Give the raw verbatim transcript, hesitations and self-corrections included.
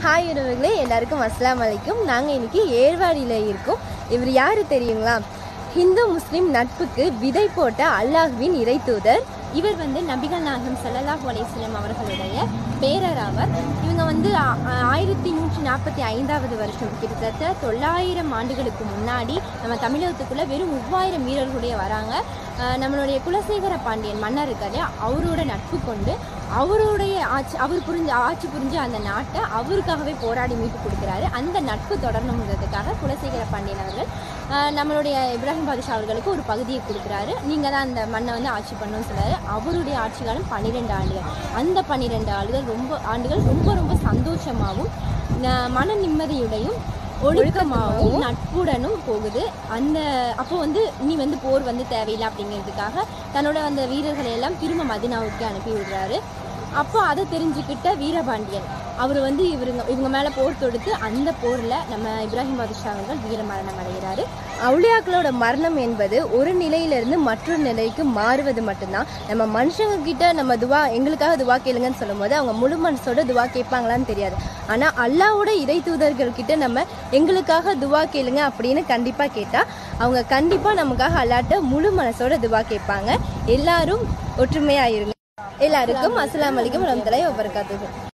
Hi உறவுகளே, எல்லாருக்கும் அஸ்ஸலாமு அலைக்கும். நாங்கள் இன்னைக்கு ஏர்வாடியில் இருக்கோம். இவர் யார் தெரியுங்களா? ஹிந்து முஸ்லீம் நட்புக்கு விதை போட்ட அல்லாஹ்வின் இறை தூதர். இவர் வந்து நபிகள் நாயகம் ஸல்லல்லாஹு அலைஹி வஸல்லம் அவர்களுடைய பேரர் ஆவர். இவங்க வந்து ஆயிரத்தி நூற்றி நாற்பத்தி ஐந்தாவது வருஷம், கிட்டத்தட்ட தொள்ளாயிரம் ஆண்டுகளுக்கு முன்னாடி நம்ம தமிழகத்துக்குள்ளே வெறும் மூவாயிரம் வீரர்களுடைய வராங்க. நம்மளுடைய குலசேகர பாண்டியன் மன்னர் இருக்காரு, அவரோட நட்பு கொண்டு அவருடைய ஆட்சி அவர் புரிஞ்சு ஆட்சி புரிஞ்சு அந்த நாட்டை அவருக்காகவே போராடி மீட்டு கொடுக்குறாரு. அந்த நட்பு தொடரணுங்கிறதுக்காக குலசேகர பாண்டியன் அவர்கள் நம்மளுடைய இப்ராஹிம் பாதுஷா அவர்களுக்கு ஒரு பகுதியை கொடுக்குறாரு. நீங்கள் தான் அந்த மண்ணை வந்து ஆட்சி பண்ணணும்னு சொல்கிறாரு. அவருடைய ஆட்சி காலம் பன்னிரெண்டு ஆண்டுகள். அந்த பன்னிரெண்டு ஆண்டுகள் ரொம்ப ஆண்டுகள் ரொம்ப ரொம்ப சந்தோஷமாகவும் மன நிம்மதியுடையும் ஒழுக்கமாகவும் நட்புடனும் போகுது. அந்த அப்போ வந்து நீ வந்து போர் வந்து தேவையில்லை அப்படிங்கிறதுக்காக தன்னோட அந்த வீரர்களை எல்லாம் திரும்ப மதினாவுக்கு அனுப்பி விடுறாரு. அப்போ அதை தெரிஞ்சுக்கிட்ட வீரபாண்டியன் அவர் வந்து இவருங்க இவங்க மேலே போர் தொடுத்து அந்த போரில் நம்ம இப்ராஹிம் பாதுஷா அவர்கள் வீர மரணம் அடைகிறாரு. அவுலியாக்களோட மரணம் என்பது ஒரு நிலையிலிருந்து மற்றொரு நிலைக்கு மாறுவது மட்டும்தான். நம்ம மனுஷங்க கிட்ட நம்ம துவா எங்களுக்காக துவா கேளுங்கன்னு சொல்லும் போது அவங்க முழு மனசோட துவா கேட்பாங்களான்னு தெரியாது. ஆனால் அல்லாஹ்வோட இறை தூதர்கள் கிட்ட நம்ம எங்களுக்காக துவா கேளுங்க அப்படின்னு கண்டிப்பாக கேட்டால் அவங்க கண்டிப்பாக நமக்காக அல்லாட்ட முழு மனசோட துவா கேட்பாங்க. எல்லாரும் ஒற்றுமையாக இருங்க. எல்லாருக்கும் அஸ்ஸலாமு அலைக்கும் வரஹ்மத்துல்லாஹி வபரகாத்துஹு.